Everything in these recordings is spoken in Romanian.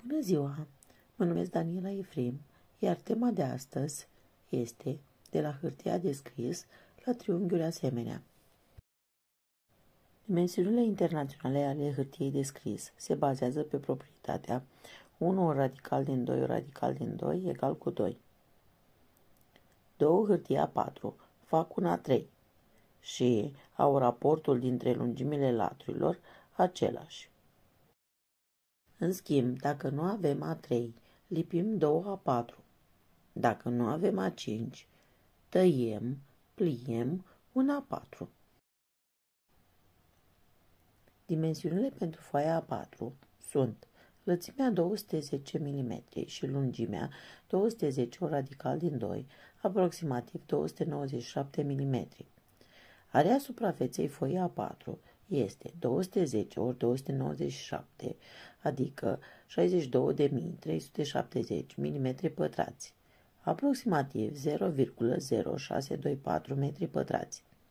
Bună ziua! Mă numesc Daniela Efrem, iar tema de astăzi este de la hârtia de scris la triunghiuri asemenea. Dimensiunile internaționale ale hârtiei de scris se bazează pe proprietatea 1 ori radical din 2 ori radical din 2 egal cu 2. Două hârtii A4 fac un A3 și au raportul dintre lungimile laturilor același. În schimb, dacă nu avem A3, lipim 2 A4. Dacă nu avem A5, tăiem, pliem un A4. Dimensiunile pentru foaia A4 sunt lățimea 210 mm și lungimea 210 ori radical din 2, aproximativ 297 mm. Area suprafeței foii A4 este 210 ori 297, adică 62.370 mm pătrați, aproximativ 0,0624 m².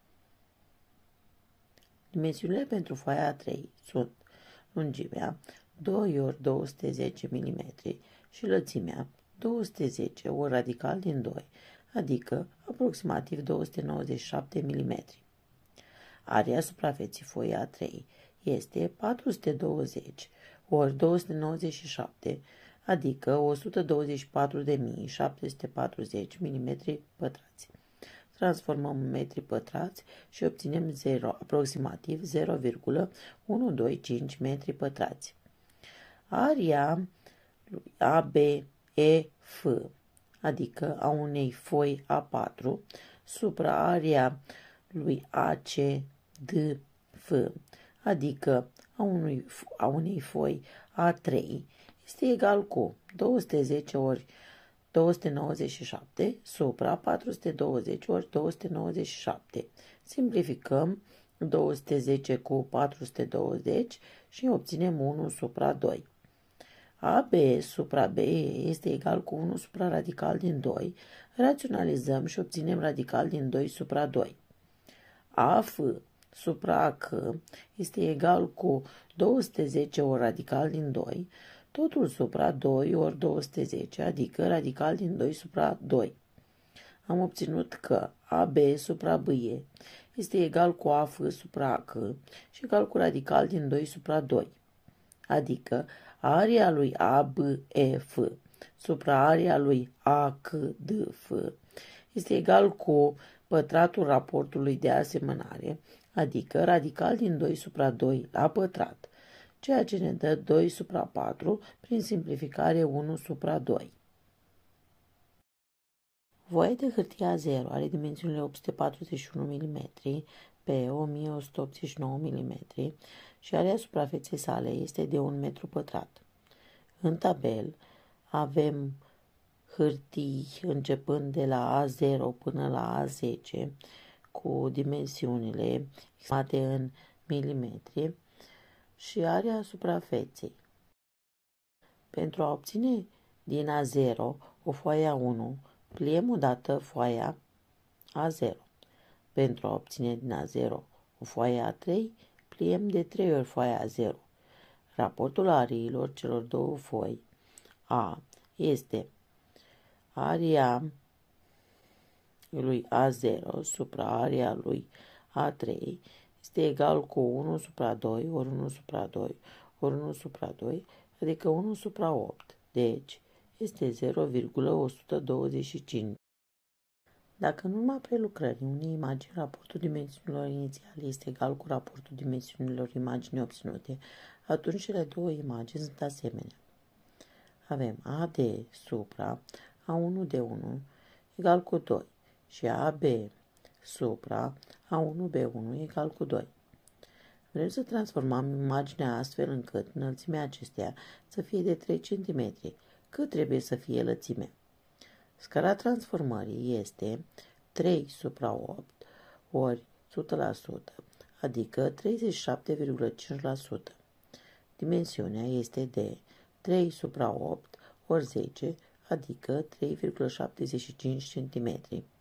Dimensiunile pentru foaia A3 sunt lungimea 2 ori 210 mm și lățimea 210 ori radical din 2, adică aproximativ 297 mm. Area suprafeții foii A3 este 420 ori 297, adică 124.740 mm². Transformăm în metri pătrați și obținem 0, aproximativ 0,125 m². Aria lui ABEF, adică a unei foi A4, supra aria lui ACDF, adică a unei foi A3, este egal cu 210 ori 297 supra 420 ori 297. Simplificăm 210 cu 420 și obținem 1 supra 2. AB supra B este egal cu 1 supra radical din 2. Raționalizăm și obținem radical din 2 supra 2. AF supra AC este egal cu 210 ori radical din 2, totul supra 2 ori 210, adică radical din 2 supra 2. Am obținut că AB supra BE este egal cu AF supra AC și egal cu radical din 2 supra 2, adică aria lui ABEF supra aria lui ACDF este egal cu pătratul raportului de asemănare, adică radical din 2 supra 2 la pătrat, ceea ce ne dă 2 supra 4 prin simplificare 1 supra 2. Voia de hârtie A0 are dimensiunile 841 mm pe 1189 mm și area suprafeței sale este de 1 m². În tabel avem hârtii începând de la A0 până la A10 cu dimensiunile exprimate în milimetri și area suprafeței. Pentru a obține din A0 o foaie A1, pliem odată foaia A0. Pentru a obține din A0 o foaie A3, pliem de 3 ori foaia A0. Raportul ariilor celor două foi A este aria lui A0 supra aria lui A3 este egal cu 1 supra 2 ori 1 supra 2 ori 1 supra 2, adică 1 supra 8. Deci este 0,125. Dacă în urma prelucrării unei imagini raportul dimensiunilor inițiale este egal cu raportul dimensiunilor imaginii obținute, atunci cele două imagini sunt asemenea. Avem AD supra A1 de 1 egal cu 2 și AB supra A1B1 egal cu 2. Vrem să transformăm imaginea astfel încât înălțimea acesteia să fie de 3 cm. Cât trebuie să fie lățimea? Scara transformării este 3 supra 8 ori 100%, adică 37,5%. Dimensiunea este de 3 supra 8 ori 10, adică 3,75 cm.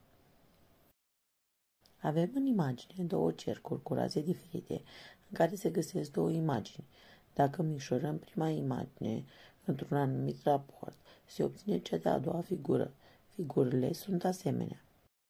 Avem în imagine două cercuri cu raze diferite în care se găsesc două imagini. Dacă micșorăm prima imagine într-un anumit raport, se obține cea de-a doua figură. Figurile sunt asemenea.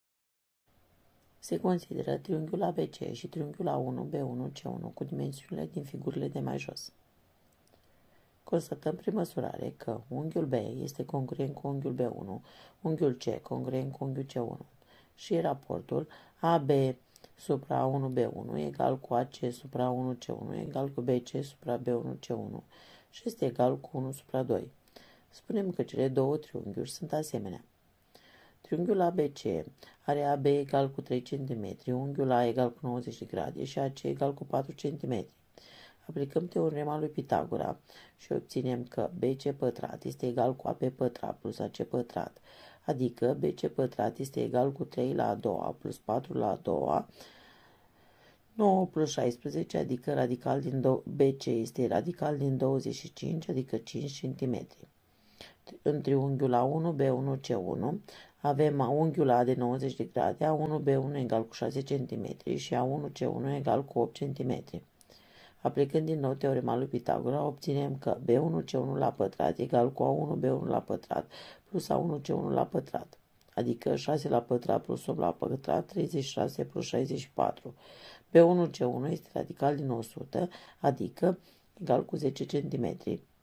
Se consideră triunghiul ABC și triunghiul A1-B1-C1 cu dimensiunile din figurile de mai jos. Constatăm prin măsurare că unghiul B este congruent cu unghiul B1, unghiul C congruent cu unghiul C1 și raportul AB supra A1-B1 egal cu AC supra A1-C1 egal cu BC supra B1-C1 și este egal cu 1 supra 2. Spunem că cele două triunghiuri sunt asemenea. Triunghiul ABC are AB egal cu 3 cm, unghiul A egal cu 90 de grade și AC egal cu 4 cm. Aplicăm teorema lui Pitagora și obținem că BC pătrat este egal cu AB pătrat plus AC pătrat, adică BC pătrat este egal cu 3 la a doua plus 4 la a doua, 9 plus 16, adică radical din BC este radical din 25, adică 5 cm. În triunghiul A1, B1, C1 avem unghiul A de 90 de grade, A1, B1 egal cu 6 cm și A1, C1 egal cu 8 cm. Aplicând din nou teorema lui Pitagora, obținem că B1C1 la pătrat egal cu A1B1 la pătrat plus A1C1 la pătrat, adică 6 la pătrat plus 8 la pătrat, 36 plus 64. B1C1 este radical din 100, adică egal cu 10 cm.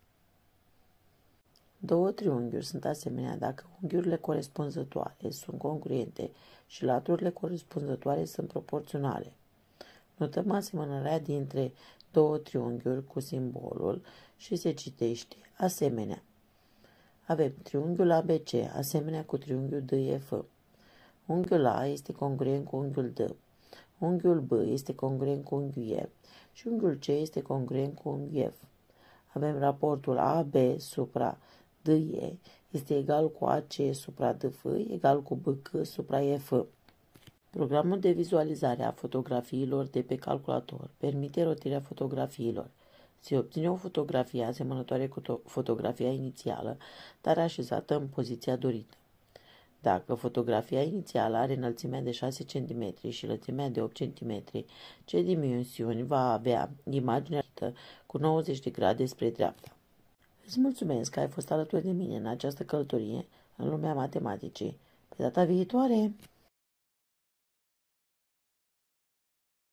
Două triunghiuri sunt asemenea dacă unghiurile corespunzătoare sunt congruente și laturile corespunzătoare sunt proporționale. Notăm asemănarea dintre două triunghiuri cu simbolul și se citește asemenea. Avem triunghiul ABC, asemenea cu triunghiul DEF. Unghiul A este congruent cu unghiul D. Unghiul B este congruent cu unghiul E și unghiul C este congruent cu unghiul F. Avem raportul AB supra DE este egal cu AC supra DF egal cu BC supra EF. Programul de vizualizare a fotografiilor de pe calculator permite rotirea fotografiilor. Se obține o fotografie asemănătoare cu fotografia inițială, dar așezată în poziția dorită. Dacă fotografia inițială are înălțimea de 6 cm și lățimea de 8 cm, ce dimensiuni va avea imaginea cu 90 de grade spre dreapta? Îți mulțumesc că ai fost alături de mine în această călătorie în lumea matematicii. Pe data viitoare!